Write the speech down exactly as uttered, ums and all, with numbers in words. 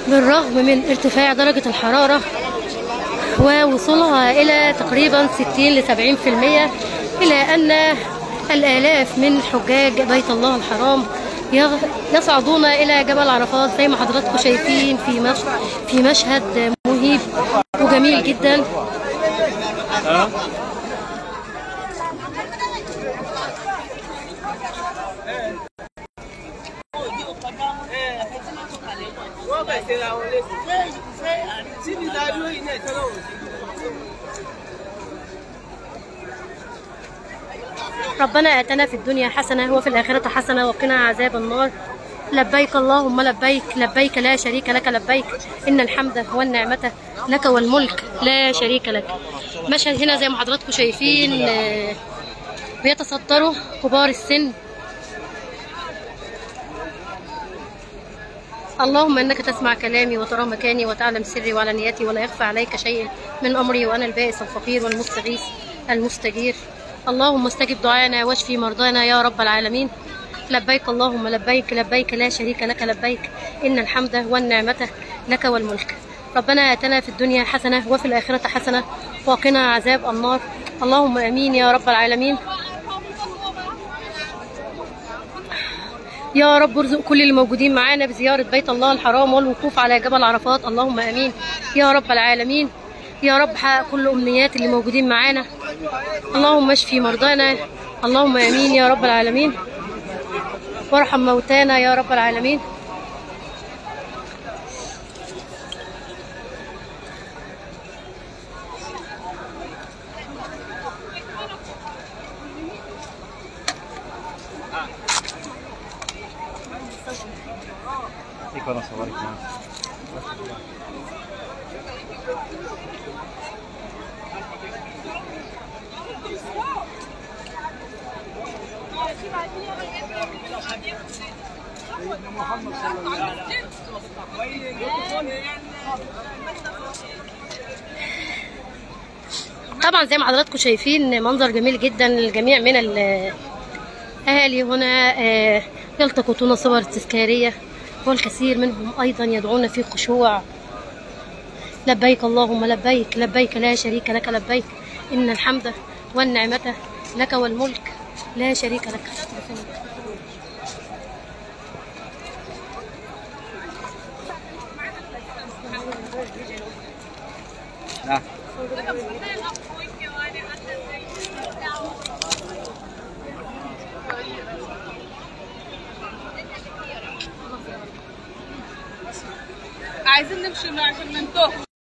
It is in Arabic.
بالرغم من ارتفاع درجة الحرارة ووصولها إلى تقريبا ستين لسبعين في المية، إلى أن الآلاف من حجاج بيت الله الحرام يصعدون إلى جبل عرفات زي ما حضراتكم شايفين في مش... في مشهد مهيب وجميل جدا. ربنا آتنا في الدنيا حسنة وفي الآخرة حسنة وقنا عذاب النار. لبيك اللهم لبيك، لبيك لا شريك لك لبيك، إن الحمد والنعمة لك والملك لا شريك لك. مشهد هنا زي ما حضراتكم شايفين بيتصدروا كبار السن. اللهم إنك تسمع كلامي وترى مكاني وتعلم سري وعلانيتي، ولا يخفى عليك شيء من أمري، وأنا البائس الفقير والمستغيث المستجير. اللهم استجب دعانا واشفي مرضانا يا رب العالمين. لبيك اللهم لبيك، لبيك لا شريك لك لبيك، إن الحمد والنعمة لك والملك. ربنا آتنا في الدنيا حسنة وفي الآخرة حسنة وقنا عذاب النار. اللهم آمين يا رب العالمين. يا رب ارزق كل اللي موجودين معانا بزيارة بيت الله الحرام والوقوف على جبل عرفات. اللهم آمين يا رب العالمين. يا رب حقق كل أمنيات اللي موجودين معانا. اللهم اشفي مرضانا. اللهم آمين يا رب العالمين. وارحم موتانا يا رب العالمين. طبعا زي ما حضراتكم شايفين منظر جميل جدا. الجميع من الاهالي هنا يلتقطون صور تذكاريه، والكثير منهم ايضا يدعون في خشوع. لبيك اللهم لبيك، لبيك لا شريك لك لبيك، ان الحمد والنعمه لك والملك لا شريك لك. لا عايزين نمشي عشان ننتهي.